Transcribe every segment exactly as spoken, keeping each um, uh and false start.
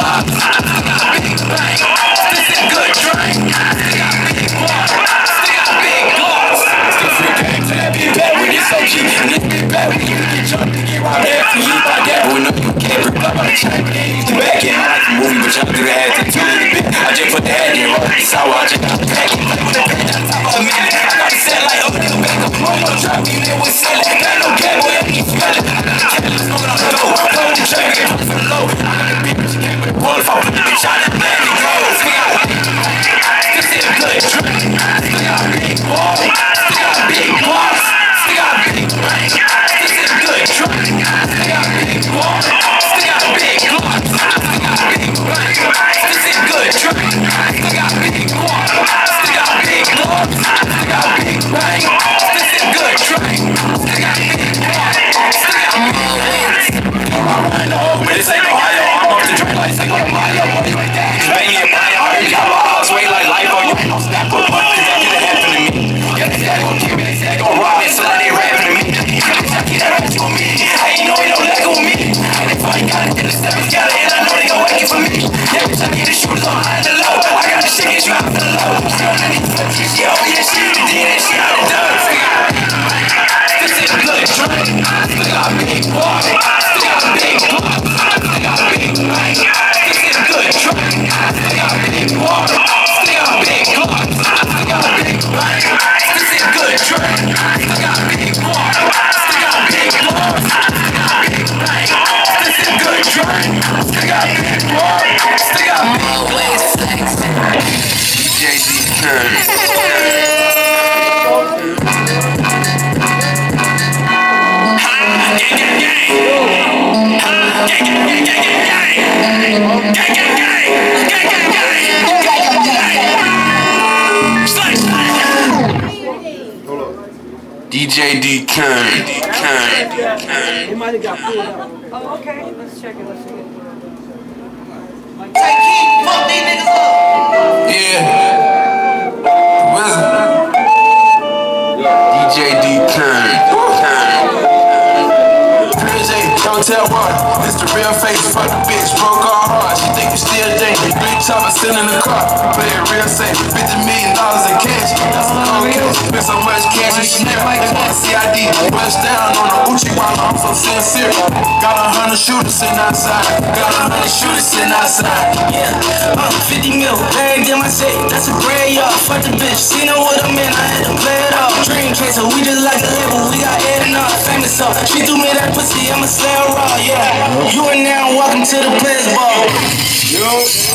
glocks. Still got big bang. This is good drink. Still got big bars. Still got big glocks. Still free game to that big bad when it's so cheap. And this big bad when you get jumped to get right there. To you by that, we know you can't rip up on the chain. You back in, I like the movie, but y'all do the hat to a little bit. I just put the hat in, roll this out, I just got the pack. Play with the pack on top of a minute. I got the set like, oh, nigga, back up. I'm gonna drop you, man, with selling. Got no gap, boy, I need smell it. I got the cat, let's go on the go. Go with the track, get from the low. I got the big bitch, came with a roll. If I put the bitch out, that man, it goes. This is a good drink. Still got big balls. Still got big blocks. Still got big brain. This is a good drink. Still got big balls. Still got big blocks. Still got big brain. This is a good drink. Still got big blocks. Still got big blocks. Still got big brain. This is a good drink. Still got big blocks. Still got more wins. I know, but this ain't Ohio. I'm off the drink like Cinco de Mayo. Boy, you ain't that. Bang your body. I already got my house way like life on you. Ain't no snap or what, cause that could happen to me. Yeah, they say they gon' kill me, they say they gon' rob me, so now they rapping to me. Yeah, they say keep that rap to me. I ain't know they don't let go of me. And if I ain't got it, then the steppers got it, and I know they gon' wait for me. Yeah, bitch, I get the shooters on high and the low. I got the shit, get you out for the low. Still underneath the bitch, yeah, oh yeah, she did it, and she out the door. This is a good drink. Still got big boy. Still got big block. Still got big bang. This is a good drink. Still got big boy. Still got big block. Still got big bang. This is a good drink. Still got big boy. Still got big block. Still got big bang. This is a good drink. Still got big boy. Still got big ways flex. D J D King. D J D King. It might have got pulled out. Oh, okay. Let's check it. Let's check it. Take heat. Fuck these niggas up. Yeah. Wizard. D J D King. Don't tell what, it's the real face. Fuck the bitch, broke her heart. She think you still dating. Big chopper still in the car. Play it real safe. Fifty million dollars in cash. That's a long cash. Spent so much cash and shit. They want C I D. Bust down on the Uchi while I'm so sincere. Got a hundred shooters sitting outside. Got a hundred shooters sitting outside. Yeah, uh, fifty mil. Bagged in my safe. That's a gray yard. Fuck the bitch. Seen her with a man. I had to play it off. Dream chaser. We just like the label. We got Ed and all famous stuff. She threw me that pussy. I'm a slave. Raw, yeah. You are now welcome to the Players Ball. Yo.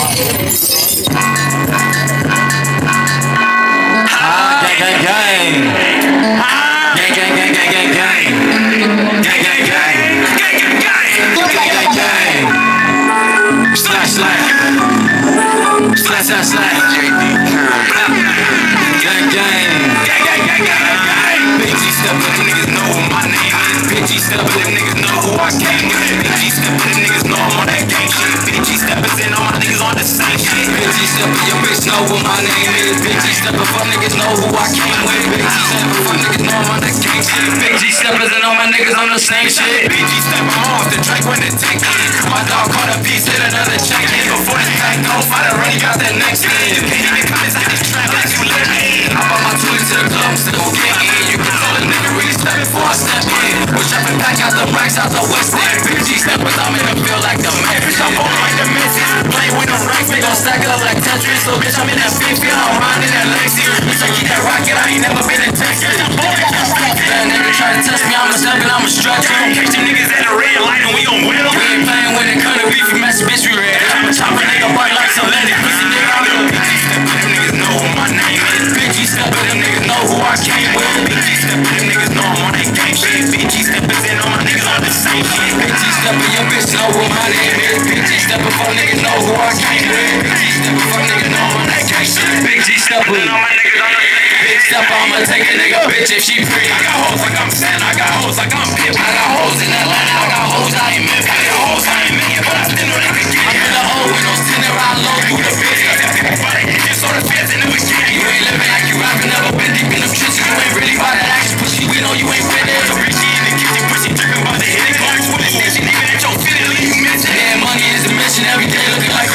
Ha, gang, gang, gang. Ha, gang, gang, gang, gang, gang, gang. Gang, gang, gang. Gang, gang, gang. Gang, gang, gang. Slash, slash. Slash, slash, slash. J D Gang, gang. Gang, gang, gang, gang, gang. Big G step, but the niggas know my name is. Big G step, but them niggas know who I came with. Big G step, but them niggas know I'm on that gang shit. Big G steppers and all my niggas on the same shit. Big G step, but your bitch know what my name is. Big G step, but fuck niggas know who I came with. Big G step, but fuck niggas know I'm on that gang shit. Big G steppers and all my niggas on the same shit. Big G step, I'm off the track when the tank in. My dog caught a piece, hit another check in. Before the tank go, fight a run, he got that next in. You can't even come inside this trap like you let me in. I bought my tools to the club, still getting in. You can tell a nigga really step before I step in. We're trapping back out the racks out the west end. Big G steppers, I'm in the field like the man. Bitch, I'm on like the misses. Playing with them racks, we gon' stack up like Tetris. So bitch, I'm in that big field, I'm riding that Lexi. Bitch, I keep that rocket, I ain't never been in Texas. That nigga try to test me, I'm a step and I'm a stretch. Catch them niggas at the red light and we gon' win them. We ain't playing with it, cut it, beef, you mess, bitch, we red. I'm a chopper, nigga, bite like some let it. Pussy nigga, I'm a Big G stepper, them niggas know who my name is. Big G stepper, them niggas know who I came with. Big G stepper, them niggas know I'm on that gang shit. Big G steppers and all my niggas on the same shit. Big G stepper, your bitch know who my name is. Big G stepper, fuck niggas know who I came with. Big G stepper, fuck niggas know I'm on that gang shit. Big G stepper, and all my niggas on the same shit. Big stepper, I'ma take a nigga bitch if she pretty. I got hoes like I'm Santa, I got hoes like I'm Pip. I got hoes in Atlanta, I got hoes I ain't Memphis. I got hoes I ain't million, but I still know they can get. I'm in the hole with no sinner, I low through the bitch. Got that people by the just on the fence and never get. You ain't living like you rapping, never been deep in them trenches. You ain't really by that action pussy, we know you ain't been there. So Richie in the kitchen, pussy dripping by the hit. Going with it, she nigga that your fit, leave you missing. Yeah, money is a mission, every day looking like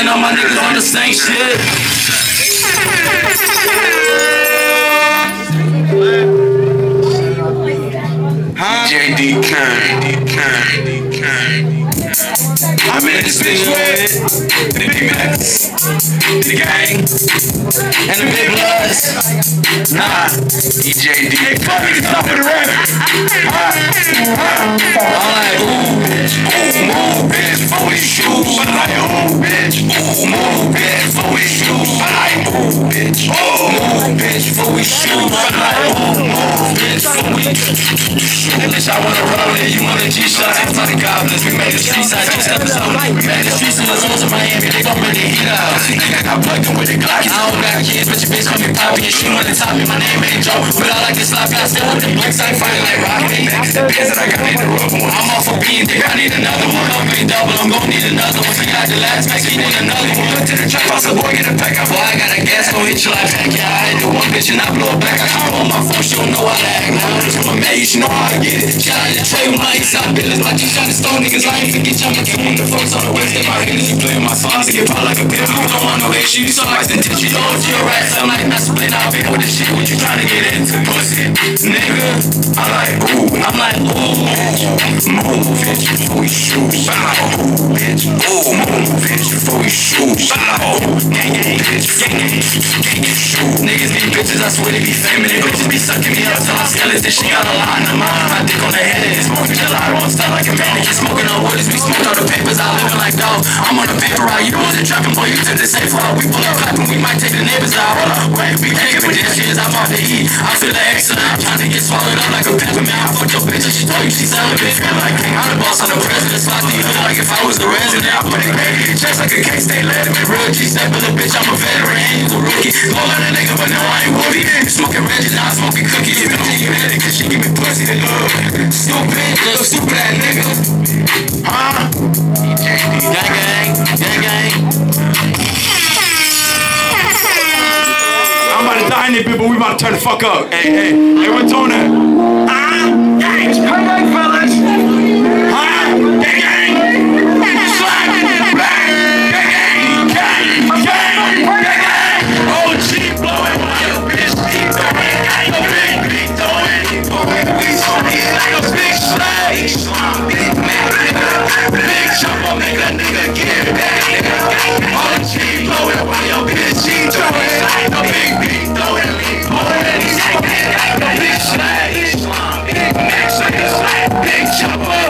all my niggas on the same shit. Huh? J D King, King, King. I'm in this bitch with the big Macs, the gang, and the big bloods. Nah, E J D. Hey, fuck me, stop with the rap. I'm like, ooh, bitch, ooh, move, bitch, for his shoes. I'm like, ooh, bitch, ooh, move, bitch, for his shoes. I'm like, ooh, bitch, ooh, move, bitch, for his shoes. I'm like, ooh, move, bitch, for his shoes. Bitch, I wanna roll it, you want a G-shot. I'm talking goblins, we made the streets out, just episode. We made the streets in the zones of Miami, they gon' really heat up. She think I got plugged in with the Glock. I don't got kids, but your bitch call me Poppy, and she wanna top me, my name ain't Joe. But I like this life, I still with the blinks, I ain't fighting like Rocky. The bands that I got need the rubber one. I'm off of being thick, I need another one. I'm big double, I'm gon' need another one. Figure out the last max, he need another one. Look to the trap, house, a boy, get a pack up. Boy, I got a gas, gon' hit you like pack. Yeah, I hit the one bitch and I blow it back. I call on my phone, she don't know how to act now. To my man, you should know how I get it. Shout out to Trey with my inside business. My G-shot and stone niggas, I ain't forget y'all. When the folks on the west, they my haters, you playing my songs to get popped like a bitch. You don't want no issue, you so like the ditch. You know what you're right, I'm like, not split out, big with this shit. What you trying to get into, pussy? Nigga, I'm like, ooh, I'm like, ooh, bitch, move, bitch, before we shoot. I'm like, ooh, bitch, ooh, move, bitch, before we shoot. I'm like, ooh, gang, gang, bitch, gang, gang, gang, gang, shoot. Niggas be bitches, I swear they be feminine. Bitches be sucking me up till I scale it. This shit got a line of mine. My dick on the head and it's smoking till I don't stop like a mannequin. Smoking on wood, we smoke all the papers. I living like dog. I'm on the paper route. You wasn't trapping, boy, you took the safe route. We pull up clapping, we might take the neighbors out. Hold up, wait, we kicking with this shit. I'm off the heat. I feel the excellent. I'm trying to get swallowed up like a pepper, man. I fucked your bitch and she told you she's celibate. Feel like king. I'm the boss, I'm the president. Slot to you like if I was the resident. I put it baby. Checks like a cake, stay let me real G. Step with a bitch, I'm a veteran. And you a rookie. Go on a nigga, but no, I ain't whoopie. You smoking Reggie, now I'm smoking cookies. You bitch, you hit it, cause she give me pussy to love. Stupid, little stupid ass nigga. Huh? Gang, gang, gang, gang. I'm about to die in there, but we about to turn the fuck up. Hey, hey, hey, what's on that? Ah, gang, gang, gang, fellas. Huh? Gang, gang. Slap, bang, gang, gang, gang, gang, gang. O G blowing while your bitch keep going. Ain't no big beat throwing. We so hit like a big slap. Big man, big chopper, make a nigga get back. O G blowing while your bitch keep going. Ain't no big beat throwing. Big slap, big max, big chopper.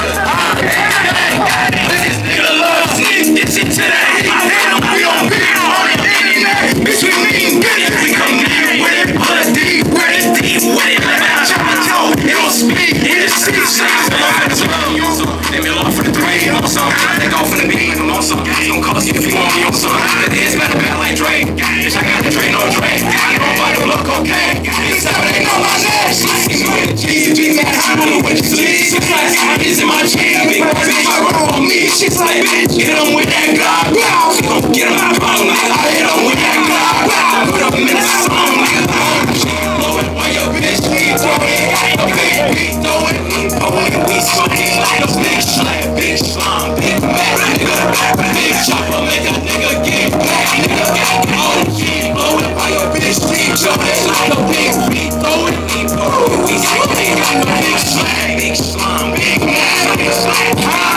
This nigga loves me. It's it today. We don't beat on it. Bitch, we mean bitch. We come in with it, pull it deep, with it deep, with it. Like a chopper toe. It don't speak. It is six size. Leave me alone for the three. On some, take off from the beat. I'm on some. It's gonna cost you if you want me on some. The head's better bad like Drake. Bitch, I got the Drake, no Drake. I don't buy the look okay. This time it ain't on my neck. It's with the G C G, man. I don't know what you see. It's in my chain. Big boy, bitch, I roll on me. Shit's like, bitch, get him with that God. Don't get him out of my I hit him with that God. Put him in the song like a blow it while your bitch keep throwing. A big beat throwing. Blowing, we smoking like a big slap. Big slum, big mac, nigga. Big chopper, make a nigga get back, nigga. O G blowing while your bitch keep throwing. Like a big beat throwing. We smoking like a big slap. Big slum, big mac, big slap.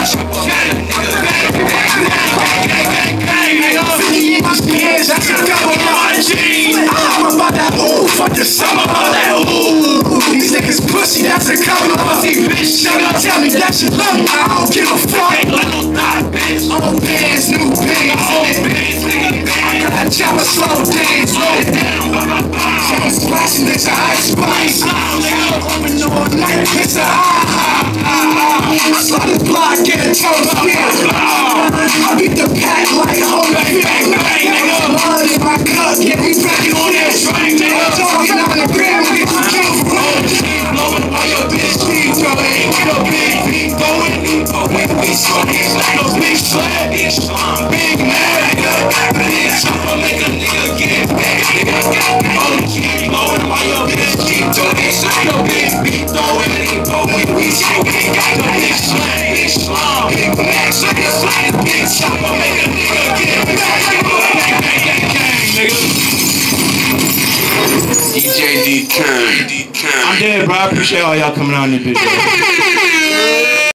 That's a double R G. I'm about that ooh, fuck the summer, all that ooh. These niggas pussy, that's a cover. Pussy bitch, shut up, tell me that you love me. I don't give a fuck. Ain't like no thought, bitch. Old pants, new pants, old pants, nigga. I got a chopper, slow dance, slow it down. I'm splashing, it's a ice spice. I'm in all night, it's a ah ah ah. I slide the block, get a toast, yeah. I beat the pack like a whole bang, bang, bang, nigga. Blood in my cup, get me back on that train, nigga. Talking on the gram, get you killed for all the shit. Blowing while your bitch keep throwing. Get a big beat going. But when we smoking like a big slap, big slum, big man, nigga. Big chopper, make a nigga get back, nigga. O G blowing while your bitch keep throwing. Like a big beat throwing. But when we smoking like a big slap, big slum, big man, nigga. Big chopper, make a nigga get back. D J D King. I'm dead, bro. I appreciate all y'all coming on this bitch.